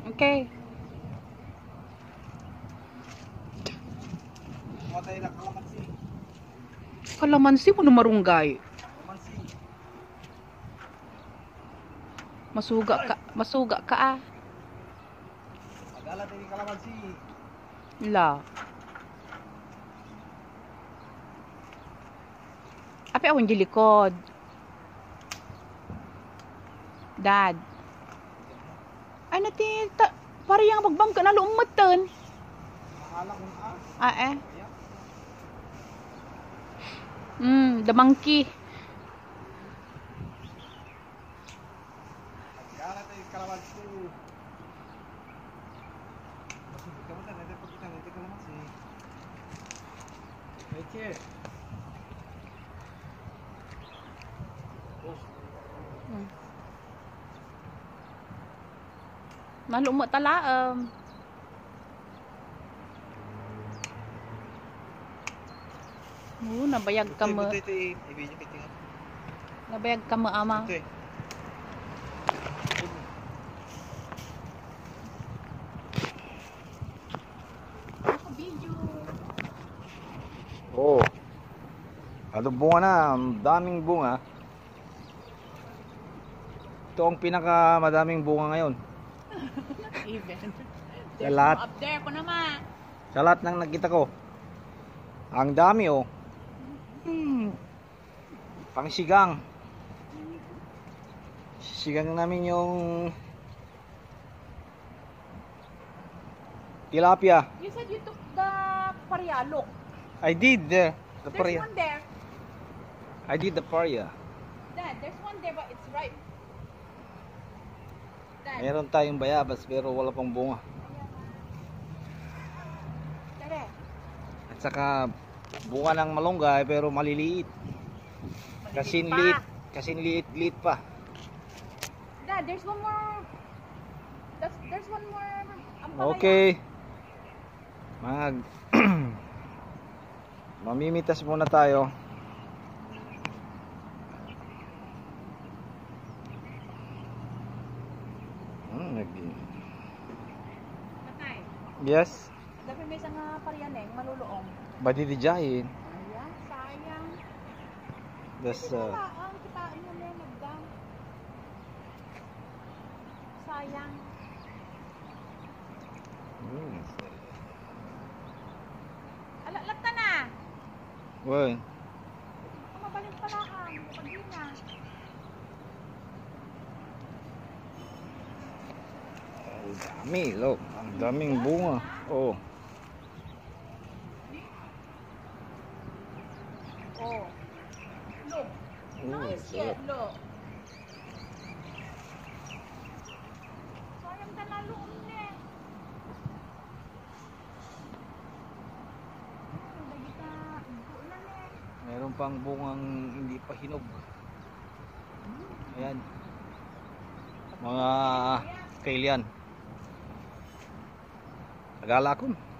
Okay. Matay na kalamansi. Kalamansi mo na marunggay. Kalamansi. Masuga ka ah. Agala tayo ng kalamansi. La. Api awon di likod. Dad. Ay natin parang magbam ka na luumatan. Mahala kung Ah eh. The monkey. agala tayo ng kalamansi. Masubik ka mo tayo. Natin pagkita natin kalamansi. Leche. Malumot talaam. Nabayag ka mo. Ito. I-video kita nga. Nabayag ka mo ama. Ito. Ako video. Oh. Ano bunga na, ang daming bunga. Ito ang pinakamadaming bunga ngayon. Even. Sa lahat. Up there ko naman. Sa lahat ng nakita ko. Ang dami oh. Pangsigang. Sigang namin yung tilapia. You said you took the paryalok. I did the There's paria. one there. I did the paria. Dad, there's one there but it's ripe. Dad. Meron tayong bayabas pero wala pang bunga. Dad. At saka bunga ng malunggay pero maliliit. Kasing pa. liit, kasing liit pa. Dad, there's one more. There's one more. Ampalaya. Okay. Mamimitas muna tayo. Matay. Yes. Dapat may isang paryaneng maluluong. Badidijahin. Ayan, sayang. Das Ang kitain mo na nagdang. Sayang. Alalata na. Well, Mabalik pala ang pagina. ang dami, look. Ang daming bunga. Oh. Oh. Look. Nice yet, look. Sayang talaluon na. Dagita, bulan na. Meron pang bungang hindi pa hinog. Ayan. Mga kailian. Agala ko.